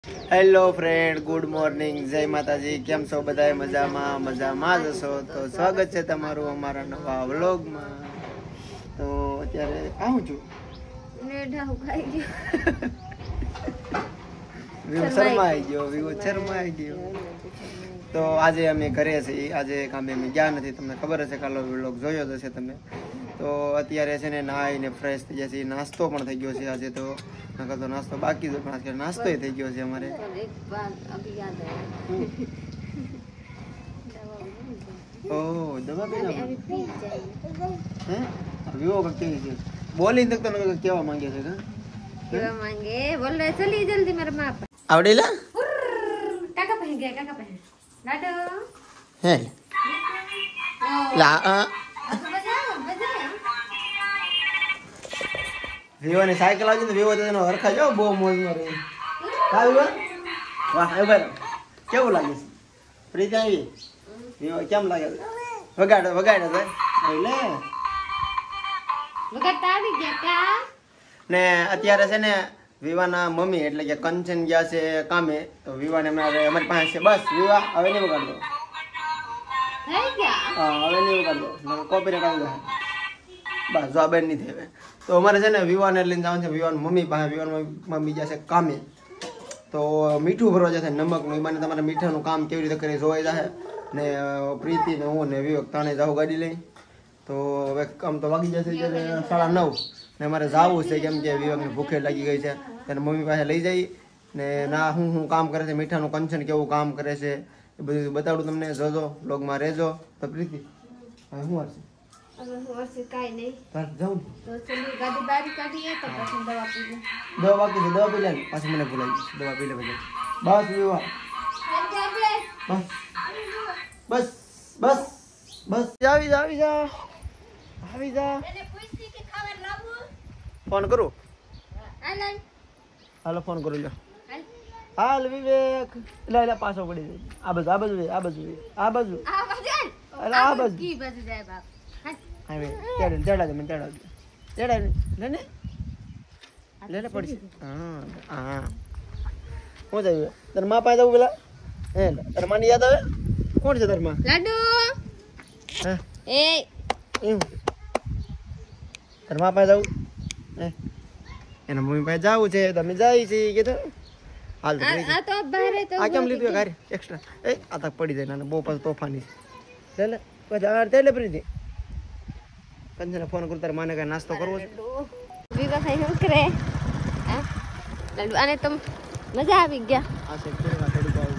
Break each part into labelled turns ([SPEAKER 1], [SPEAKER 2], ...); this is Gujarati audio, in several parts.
[SPEAKER 1] હેલો ફ્રેન્ડ, ગુડ મોર્નિંગ, જય માતાજી. કેમ છો બધા? મજામાં જ હશો તો સ્વાગત છે તમારું અમારા નવા વ્લોગમાં. તો અત્યારે આવું છું શર્માઈ ગયો. તો આજે અમે ઘરે છીએ. આજે કામે અમે ગયા નથી. તમને ખબર હશે, કાલો વ્લોગ જોયો જ હશે તમે. તો અત્યારે છે ને નાઈને ફ્રેશ થઈ ગયા છે. નાસ્તો પણ થઈ ગયો છે આજે. તો નકર તો નાસ્તો બાકી છે, પણ અત્યારે નાસ્તો થઈ ગયો છે અમારે. ઓહ, દવા હે વિવો કેવી છે? બોલી તક તો કેવા માંગે છે
[SPEAKER 2] કેવા માંગે? બોલ રે, ચલી જલ્દી મારા માં
[SPEAKER 1] આવડેલા
[SPEAKER 2] કાકા પહે ગયા. કાકા પહે લાડો
[SPEAKER 1] હે લા વિવો ની સાયકલ આવી ને વિવો તો એનો હરખા જાવ બહુ મોજ મારે. હા વિવો, વાહ એ ભાઈ કેવું લાગે છે? પ્રીતિ આવી વિવો કેમ લાગે છે? વગાડો તો એટલે
[SPEAKER 2] વગાડતા આવી ગયા કા.
[SPEAKER 1] ને અત્યારે છે ને વિવાના મમ્મી એટલે કે કંચન ગયા છે કામે. તો વિવાને અમારી પાસે છે. બસ વિવા હવે નહીં વગાડતો.
[SPEAKER 2] થઈ ગયા?
[SPEAKER 1] હા, હવે નહીં વગાડતો, કોપીરાઈટ આવી જાય. બસ જો બેન નહીં થાય. તો અમારે છે ને વિવાને લઈને જવાનું છે. વિવાન મમ્મી પાસે. વિવાન મમ્મી જશે કામે. તો મીઠું ભરવા જશે, નમકનું. એમાં તમારે મીઠાનું કામ કેવી રીતે કરી જોવાઈ જશે. ને પ્રીતિ ને હું ને વિવેક ત્રણે જાઉં ગાડી લઈ. તો હવે આમ તો વાગી જશે 9:30 ને અમારે જવું છે, કેમ કે વિવેકને ભૂખે લાગી ગઈ છે. તેને મમ્મી પાસે લઈ જઈ ને ના હું કામ કરે છે, મીઠાનું કંચન કેવું કામ કરે છે એ બધું બતાડું તમને. જોજો, બ્લોગમાં રહેજો. તો પ્રીતિ હવે શું હશે? દવા બાકી છે, દવા પી લે. પાછી મને ભૂલાઈ ગઈ. દવા પી લે પછી. બસ વિવા, બસ બસ બસ આવી જા. ફોન કરું? હાલો ફોન કરું. લો હાલ વિવેક. લે પાછો પડી જાય. આ બાજુ લે પડશે. હા હું જાય તાર મા પાસે જવું પેલા. હે તાર માની યાદ આવે? કોણ છે તાર માં?
[SPEAKER 2] લાડુ એ
[SPEAKER 1] તાર મા પાસે જવું? એના મમ્મી પાસે જવું છે. તમે જાય છે કીધું. હાલ તો આ કેમ લીધું ઘરે એક્સ્ટ્રા? આ તક પડી જાય ને બહુ પાછું તોફાની છે. લે પછી લે પ્રીતિ કંચને ફોન કરું. તારે માને કઈ નાસ્તો કરવો છે?
[SPEAKER 2] વિવા ભાઈ શું કરે? લાડુ આને તો મજા આવી ગયા.
[SPEAKER 1] આ છે કેવા થોડી પાવ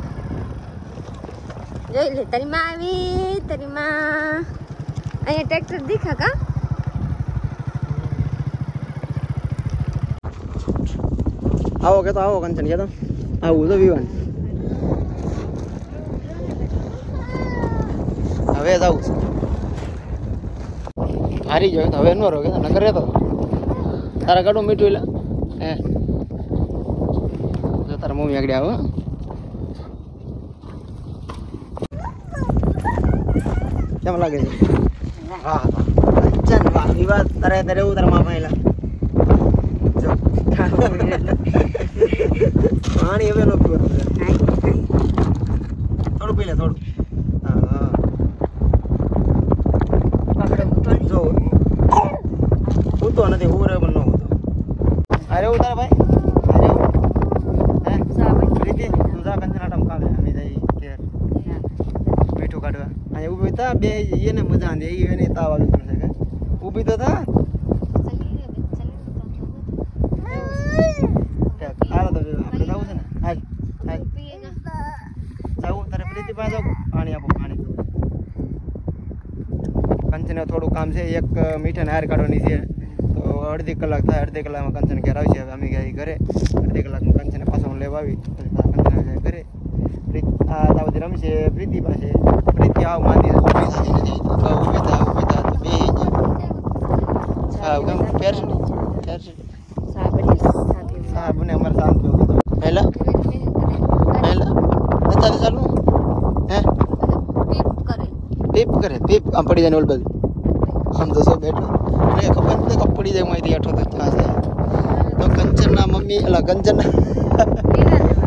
[SPEAKER 2] જોઈ લે. તારી માં આવી. તારી માં અહીંયા ટ્રેક્ટર દેખા કા?
[SPEAKER 1] આવો કે તો આવો કંચન કે તો આવું તો વિવાન. હવે જાવું છે. હારી ગયો તો હવે નો રહો કે નકર રહેતો. તારા કાઢું મીઠું એટલે હે જો તારા મમ્મી આગળ આવો. કેમ લાગે છે? હા કંચન વાહ વિવા. તારે એવું તારા મા ભાઈલા જો પાણી હવે નો પીવો. થોડું પી લે થોડું. હા જો ઉતો નથી. હું રે પણ ન ઉતો. અરે ઉતાર ભાઈ. અરે હે પ્રીતિ તું જા કંચનાટમ કાલે અમે જઈ કે મીઠું કાઢવા. અહીંયા ઊભી થા બે એને મજા આંદે. એને તાવ આવી ગયો છે. ઊભી તો થા. હાલો તો આપણે જવું છે ને. હાલ જવું તારે પ્રીતિ પાસે જાવ. પાણી આપો પાણી. કંચને થોડું કામ છે. એક મીઠાને હાર કાઢવાની છે. તો અડધી કલાક થાય. અડધી કલાકમાં કંચન ઘેર આવશે. હવે અમે ગયા ઘરે. અડધી કલાકમાં કંચને પાછો હું લેવા આવી. કંચન ઘરે આ તાવથી રમશે પ્રીતિ પાસે. પ્રીતિ આવ માંદી બે અમારે શાંત હેલા અત્યારે ચાલુ હે પીપ કરે. પીપ આમ પડી જાય ને ઓલ બધું આમ તો શું બેઠો એટલે ખબર નથી કપ પડી જાય. માહિતી આઠો તો ક્યાં છે. તો કંચનના મમ્મી કંચનના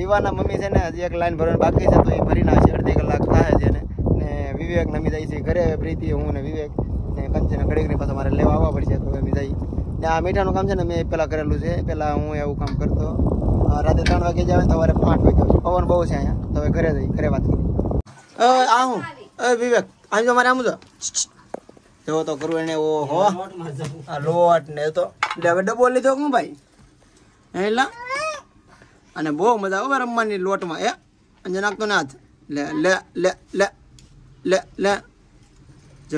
[SPEAKER 1] વિવાના મમ્મી છે ને હજી એક લાઈન ભરવાની બાકી છે તો એ ભરી નાખશે, અડધી કલાક થાય છે ને વિવેક નમી જાય છે ઘરે, પ્રીતિ હું ને વિવેક ને કંચન ઘડીકની પાછા મારે લેવા આવવા પડશે તો અમે જઈ. ને આ મીઠાનું કામ છે ને મેં પહેલાં કરેલું છે, પહેલાં હું એવું કામ કરતો, રાતે 3 વાગે જાવ સવારે 5 વાગે પવન બહુ છે અહીંયા, તો હવે ઘરે જઈ ઘરે વાત કરી. આ હું વિવેક અહીં જો મારે આમ જો તો કરું એને ઓહો આ લોટ ને તો હવે ડબ્બો લીધો હું ભાઈ એલા, અને બહુ મજા આવે રમવાની લોટમાં. એ અંજે નાખતો ને હાથ લે લે લે લે લે લે જો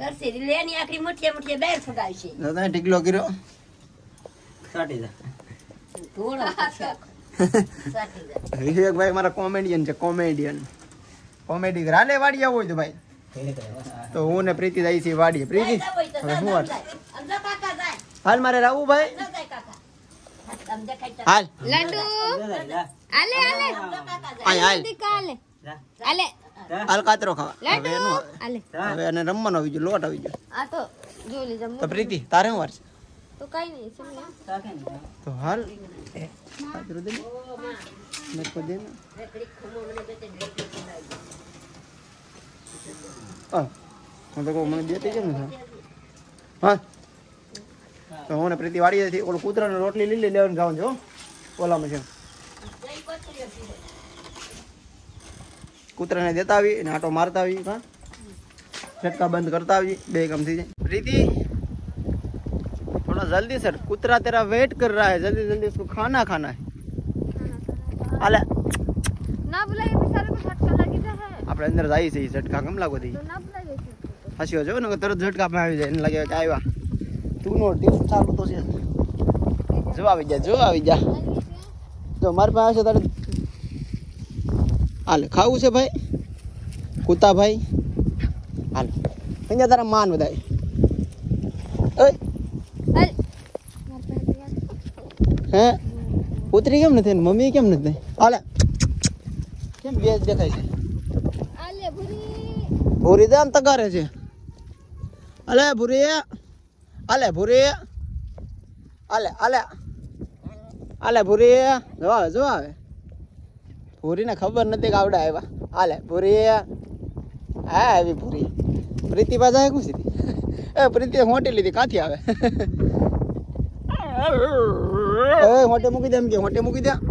[SPEAKER 1] ઢીકલો કર્યો વિવેકભાઈ મારા કોમેડિયન છે, કોમેડી રાલે વાડી આવું હોય તો ભાઈ તો હું ને પ્રીતિ જાય છે વાડીએ. પ્રીતિ હવે શું વાત હાલ મારે રાવું ભાઈ હાલ
[SPEAKER 2] લડુ આલે
[SPEAKER 1] હાલ કાતરો ખાવા.
[SPEAKER 2] લડુ
[SPEAKER 1] હવે એનું
[SPEAKER 2] આલે
[SPEAKER 1] હવે એને રમવાનો આવી ગયો, લોટ આવી ગયો.
[SPEAKER 2] આ તો જો લે જમ
[SPEAKER 1] તો પ્રીતિ તારે શું વાર છે
[SPEAKER 2] તો કઈ નહીં સમજા
[SPEAKER 1] તો હાલ કાતરો દે ને કો દે ને હું તો કહું મને દેતી કેમ નથી. હા તો હું ને પ્રીતિ વાડીએથી ઓલું કૂતરાને રોટલી લીલી લેવાનું જવાનું છે ઓલામાં છે, કૂતરાને દેતા આવી અને આટો મારતા આવી, હા ઝટકા બંધ કરતા આવી, 2 કામ થઈ જાય. પ્રીતિ थोड़ा जल्दी सर, कुतरा तेरा वेट कर रहा है, जल्दी जल्दी उसको खाना है. अले
[SPEAKER 2] ना बुलाए बेचारे को झटका लगी है.
[SPEAKER 1] આપણે અંદર જાય છે ઝટકા કેમ લાગો દી
[SPEAKER 2] તો ના बुलाए છે
[SPEAKER 1] હસ્યો જો ને તરત ઝટકા માં આવી જાય, એને લાગે કે આવ્યા તું નો ટીપ ચાલુ તો છે. જો આવી જા જો મારી પાસે તારે હાલ ખાવું છે ભાઈ કૂતા ભાઈ હાલ અહીંયા તારા માન બધાય. ઓય હે ઉતરી કેમ નથી મમ્મી કેમ નથી? હાલે કેમ બે દેખાય છે?
[SPEAKER 2] આલે
[SPEAKER 1] ભૂરી દામ તગારે છે. અલે ભૂરી આલે ભૂરી આલે ભૂરી જો આવે ભૂરીને ખબર નથી કે આવડા આવ્યા. આલે ભૂરી હા આવી ભૂરી પ્રીતિ પાછા શું સીધી એ પ્રીતિ હોટી લીધી કાથી આવે હોટે મૂકી દે એમ કે હોટે મૂકી દે.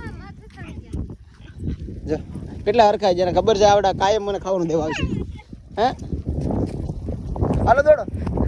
[SPEAKER 1] જો કેટલા હરખાય જેને ખબર છે આવડા કાયમ મને ખાવાનું દેવા આવશે. હે હાલો દોડો.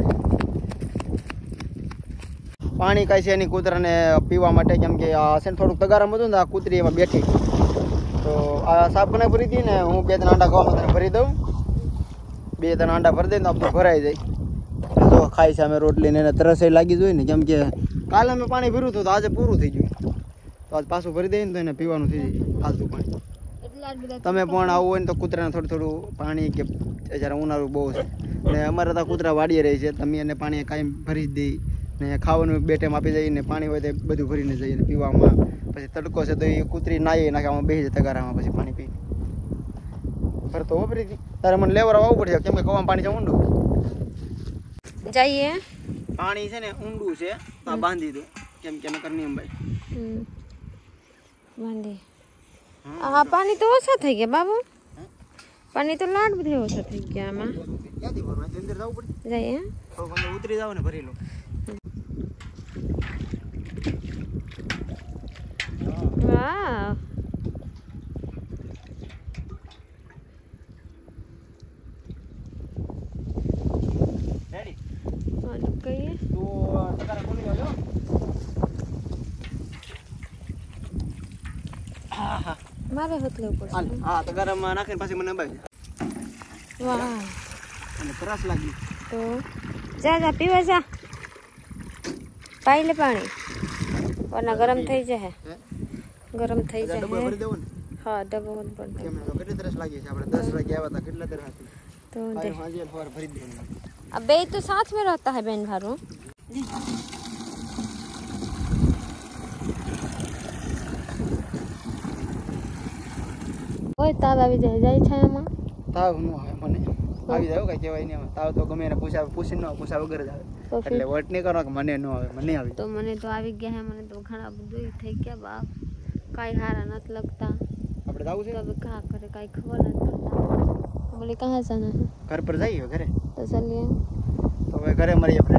[SPEAKER 1] પાણી કાંઈ છે એની કૂતરાને પીવા માટે, કેમ કે આ છે ને થોડુંક તગારામાં હતું ને આ કૂતરી એમાં બેઠી, તો આ સાફ બનાવી ભરી હતી ને હું 2-3 આંડા ખાવામાં તને ભરી દઉં, 2-3 આંડા ભરી દઈને તો આપણું ભરાઈ જાય. જો ખાઈ છે અમે રોટલી ને એને તરસ લાગી જોઈએ ને, કેમ કે કાલે અમે પાણી ભર્યું હતું તો આજે પૂરું થઈ ગયું, તો આજ પાછું ભરી દઈએ ને તો એને પીવાનું થઈ જાય તાજું પાણી. તમે પણ આવું હોય ને તો કૂતરાને થોડું પાણી, કે જ્યારે ઉનાળું બહુ છે ને અમારે તો કૂતરા વાડીએ રહે છે, તમે એને પાણી કાંઈ ભરી જ દઈ ને ખાવાનું 2 ટાઈમ આપી જઈએ ને પાણી હોય તો બધું ભરીને જઈએ ને પીવામાં. પછી તડકો છે તો એ કૂતરી નાહી નાખે આમાં બેસી જાય તગારામાં, પછી પાણી પી ભરતો વાપરી તારે મને લેવર આવવું પડશે, કેમ કે કવામાં પાણી છે ઊંડું
[SPEAKER 2] જઈએ.
[SPEAKER 1] પાણી છે ને ઊંડું છે તો આ બાંધી દો, કેમ કે નકર નહીં અંબાય.
[SPEAKER 2] બાંધી હા પાણી તો ઓછા થઈ ગયા બાબુ, પાણી તો લાડ બધે ઓછા થઈ ગયા આમાં.
[SPEAKER 1] ક્યાંથી ભરવા અંદર જવું પડે
[SPEAKER 2] જઈએ
[SPEAKER 1] થોડુંક અંદર ઉતરી જાવ ને ભરી લો.
[SPEAKER 2] વાહ
[SPEAKER 1] રેડી
[SPEAKER 2] કહીએ
[SPEAKER 1] તો તગારા ખોલી દો.
[SPEAKER 2] મારે હોત લેવું પડશે.
[SPEAKER 1] હા તગારામાં નાખીને પછી મને અંબાવી
[SPEAKER 2] વાહ
[SPEAKER 1] અને તરસ લાગી
[SPEAKER 2] તો જા પીવા જા, પાઈ લે પાણી, વરના ગરમ થઈ જાય, ગરમ થઈ જાય.
[SPEAKER 1] ડબ્બો ભરી દેવો ને.
[SPEAKER 2] હા ડબ્બો પણ
[SPEAKER 1] કેમ તો કેટલી તરસ લાગી છે? આપણે 10 વાગે આવ્યા હતા, કેટલા તરસ હતી
[SPEAKER 2] તો
[SPEAKER 1] હાજી ફોર ભરી દેવાનું.
[SPEAKER 2] अब बे तो साथ में रहता है बहन भारू. ओए ताव આવી જાય છે એમાં.
[SPEAKER 1] તાવ નો આવે મને, આવી જાય કઈ કહેવાય નહીં. તાવ તો ગમે એને પૂછીને ન પૂછા વગર જ આવે, એટલે વટ નહીં કરો કે મને ન આવે, મને આવી
[SPEAKER 2] તો મને તો આવી ગયા હે, મને તો ઘણા બધું થઈ ગયા બાપ. काई हारा नत लगता
[SPEAKER 1] આપણે જાવું છે
[SPEAKER 2] तब कहा करे काई खबर नहीं पड़ता बोले कहाँ जाना है
[SPEAKER 1] ઘર પર જઈએ ઘરે
[SPEAKER 2] तो चलिए
[SPEAKER 1] તો હવે ઘરે મળીએ આપણે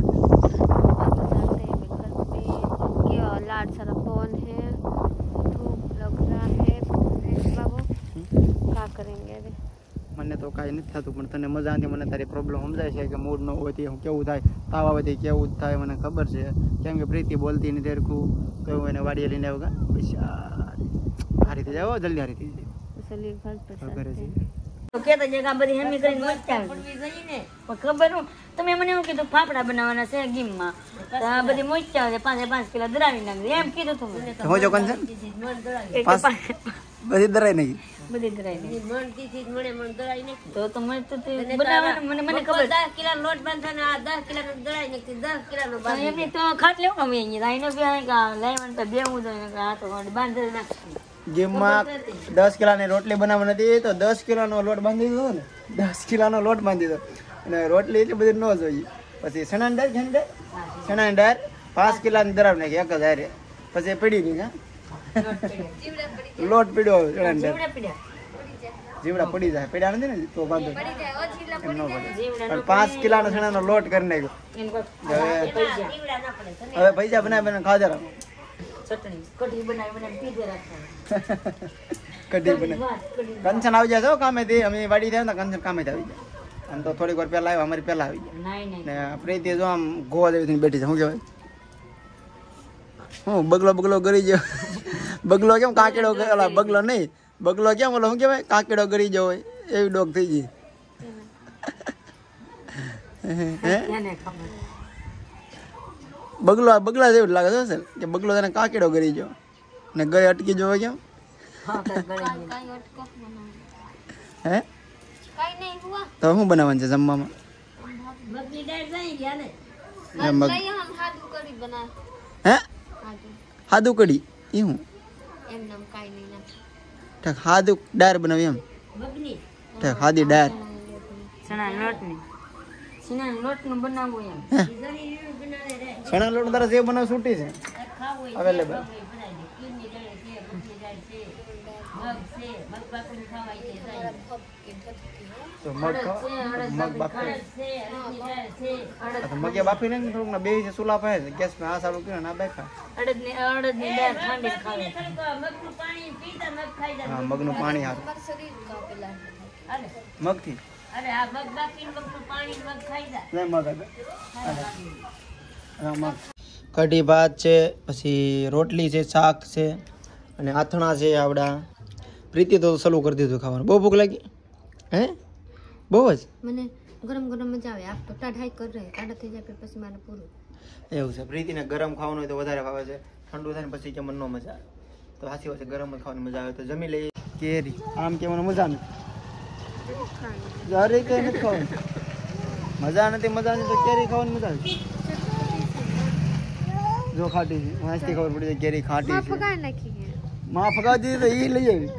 [SPEAKER 2] क्या लाड सारा पवन है धूप लग रहा है बाबू क्या करेंगे अभी
[SPEAKER 1] મને તો કાંઈ નથી થતું પણ તને મજા નથી મને તારી પ્રોબ્લેમ સમજાય છે કે મૂડ ન હોય તે કેવું થાય તાવ આવે તે કેવું થાય મને ખબર છે કેમ કે પ્રીતિ બોલતી નથી તેરખું તો હું એને વાડીએ લઈને આવ્યો આ રીતે જાઓ જલ્દી આ રીતે
[SPEAKER 2] चलिए घर पर
[SPEAKER 1] ઘરે
[SPEAKER 2] चलते
[SPEAKER 1] જઈએ
[SPEAKER 3] તો કેતા છે કે આ બધી હમી કરીને મસ્તા પણ ખબર હું તમે મને એવું કીધું ફાફડા બનાવવાના છે ગીમમાં તો આ બધી મોચ્યા છે 5 કિલો દરાવી નાખી એમ કીધું તું મને
[SPEAKER 1] તો જો કંચન
[SPEAKER 3] એક તો
[SPEAKER 1] બધી દરાઈ નહીં
[SPEAKER 3] બધી દરાવી તો મને તો બનાવવાનું મને ખબર 10 કિલો લોટ બાંધવાનો આ 10 કિલો દરાઈ નાખી 10 કિલો બાંધી એમની તો ખાટ લેવું અમે અહીંયા આઈનો બે લાઈવન તો બેવું તો આ તો બાંધી નાખી
[SPEAKER 1] ગેમમાં 10 કિલોની રોટલી બનાવવાની હતી તો 10 કિલોનો લોટ બાંધી દીધો ને 10 કિલોનો લોટ બાંધી દીધો અને રોટલી એટલી બધી ન જોઈએ પછી સણાની દાળ સણાની દાળ 5 કિલોની દરાવ નાખી એક જ હારે પછી પડી નહીં હા લોટ પીડ્યો સણાની દાળ જીવડા પડી જાય પડ્યા નથી ને તો વાંધો એમ ન પડે પણ 5 કિલોનો સણાનો લોટ કરી નાખ્યો હવે પૈસા બનાવી ખાધા રાખો
[SPEAKER 3] ચટણી કઢી બનાવી પીધે રાખવાની
[SPEAKER 1] કઢી બને કંચન આવી જાય છો કામેથી અમે વાડી થાય ને કંચન કામેથી આવી જાય આમ તો થોડીક વાર પહેલા આવ્યા અમારી પહેલા આવી જાય ને પ્રીતિ જો આમ ગોવા જેવી થઈને બેઠી છે શું કહેવાય હું બગલો ગરી ગયો બગલો કેમ કાકેડો ઓલા બગલો નહીં બગલો કેમ ઓલો શું કહેવાય કાકેડો ગરી ગયો હોય એવી ડોક થઈ ગઈ બગલા જેવું લાગે છે સર કે બગલો તને કાકેડો કરી ગયો ને ગળે અટકી જવો કેમ હે તો શું બનાવવાનું છે જમવામાં હે હાદુ કઢી એ હું હાદુ ડાળ બનાવી એમ હાદી ડાળ
[SPEAKER 3] ચણા લોટનું બનાવવું એમ
[SPEAKER 1] ચણા લોટ તારા જે બનાવ છૂટી છે અવેલેબલ તો મગ બાફી ને થોડુંક બે સુલા પાસે ગેસ આ સારું કર્યું ના બેઠા
[SPEAKER 3] અડદની દાળ ઠંડી ખાવી મગનું પાણી પીતા મગ ખાઈ જાય
[SPEAKER 1] હા મગનું પાણી હારું મગથી
[SPEAKER 3] અરે આ મગ બાફીને મગનું પાણી મગ ખાઈ જાય
[SPEAKER 1] નહીં મગ કઢી ભાત છે પછી રોટલી છે શાક છે અને આથણા છે આવડા પ્રીતિ તો સલું કરી દીધું ખાવાનું બહુ ભૂખ લાગી હે બહુ જ
[SPEAKER 2] મને ગરમ મજા આવે આપ તો ટાઢાઈ કર રહે ટાઢા થઈ જાય પછી મારે પૂરું
[SPEAKER 1] એવું છે પ્રીતિને ગરમ ખાવાનું હોય તો વધારે ભાવે છે ઠંડુ થાય ને પછી કે મને ન મજા આવે તો સાચી વાત છે ગરમ જ ખાવાની મજા આવે તો જમી લઈએ કેરી આમ કેવાનું મજા નથી જરી કઈ નથી ખાવાનું મજા નથી તો કેરી ખાવાની મજા આવે જો ખાટી છે વાંચતી ખબર પડી જાય કેરી ખાટી છે માં ફગાવી દીધી તો એ લઈ આવી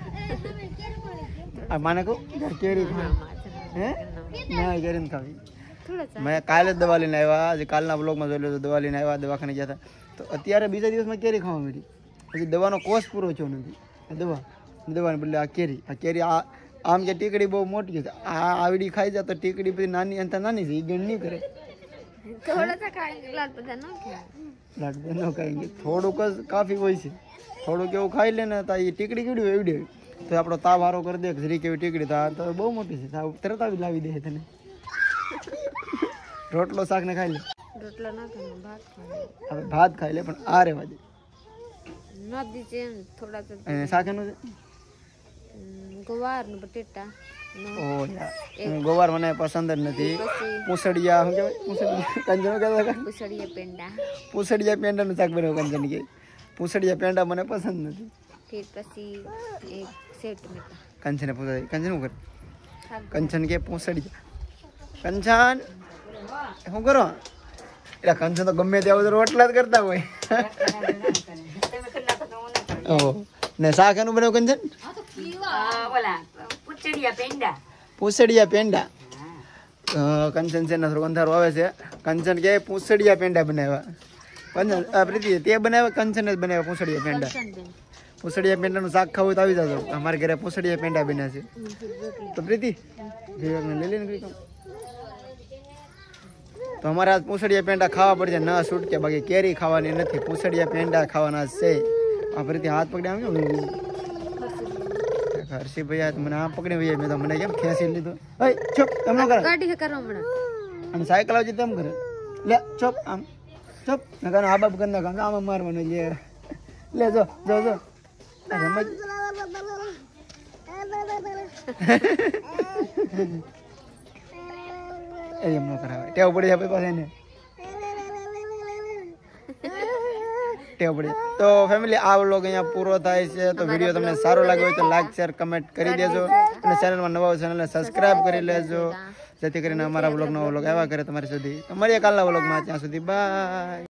[SPEAKER 1] આ માને કહું કેરી હે ના કેરી ને ખાવી મેં કાલે જ દવા લઈને આવ્યા આજે કાલના બ્લોગમાં જોઈ લો દવા લઈને આવ્યા દવાખાને ગયા હતા તો અત્યારે બીજા દિવસમાં કેરી ખાવા મળી પછી દવાનો કોર્સ પૂરો થયો નથી દવાને બદલે આ કેરી આમ કે ટીકડી બહુ મોટી છે આ આવડી ખાઈ જાય તો ટીકડી બધી નાની અંતર નાની છે એ ગણ નહીં કરે થોડુંક જ કાફી હોય છે થોડુંક એવું ખાઈ લે ને તો એ ટીકડી કેવડી હોય એવડી તો આપણો તાવ હારો કરી દે જરી કેવી ટીકડી તો બહુ મોટી છે તરત આવી લાવી દે તને રોટલો શાક ને ખાઈ લે
[SPEAKER 2] રોટલો ના ખાય
[SPEAKER 1] હવે ભાત ખાઈ લે પણ આ રેવા દે
[SPEAKER 2] નદી છે થોડા તો
[SPEAKER 1] અને શાક એનું છે
[SPEAKER 2] ગવાર ને બટેટા
[SPEAKER 1] ઓ યાર ગવાર મને પસંદ જ નથી પૂસડિયા શું કહેવાય પૂસડિયા પેંડાનું શાક બનાવ્યું કંજન કે પૂસડિયા પેંડા મને પસંદ નથી
[SPEAKER 2] फिर પછી એક સેટ મેટા
[SPEAKER 1] કંચન પૂછાય કંચન શું કરે કંચન કે પૂસડિયા કંચન શું કરો એટલે કંચન તો ગમે ત્યાં બધું રોટલા જ કરતા હોય ઓહો ને શાક એનું બનાવ્યું કંચન પૂસડિયા પેંડા કંચન છે ને થોડું અંધારું આવે છે કંચન કે પૂસડિયા પેંડા બનાવ્યા કંચન પ્રીતિ તે બનાવ્યા કંચન જ બનાવ્યા પૂસડિયા પેંડા પૂછડીયા પેંડાનું શાક ખાવું તો આવી જજો. અમારા ઘરે પૂછડીયા પેંડા બન્યા છે. તો પ્રીતિ વિવેકને લઈ લઈને ગઈ કામ. તો અમારે આજ પૂછડીયા પેંડા ખાવા પડશે, ન છૂટકે. બાકી કેરી ખાવાની નથી, પૂછડીયા પેંડા ખાવાના છે. આ ફરીથી હાથ પકડી આમ હર્ષિભાઈ આજ મને આમ પકડી વહી, મેં તો મને કેમ ખેંચી લીધો. ઓય ચૂપ, એમ ન કરે. અને સાયકલ આવતી તેમ કરે. લે ચૂપ, આમ ચૂપ. નકા આ બાપ કરી નાખ, આમ મારવાનું. લે જો જો જો રમત. એમ ન કરાવે, ટેવ પડી જાય પાસે એને, ટેવ પડી. તો ફેમિલી, આ વ્લોગ અહીંયા પૂરો થાય છે. તો વિડીયો તમને સારો લાગ્યો હોય તો લાઈક શેર કમેન્ટ કરી દેજો, અને ચેનલમાં નવા હોય ચેનલને સબસ્ક્રાઇબ કરી લેજો, જેથી કરીને અમારા વ્લોગ નવો વ્લોગ આવ્યા કરે તમારી સુધી. તો મળીએ કાલના વ્લોગમાં. ત્યાં સુધી બાય.